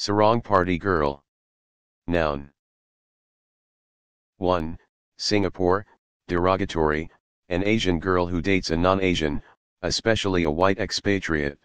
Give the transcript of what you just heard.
Sarong party girl. Noun. 1. Singapore, derogatory, an Asian girl who dates a non-Asian, especially a white expatriate.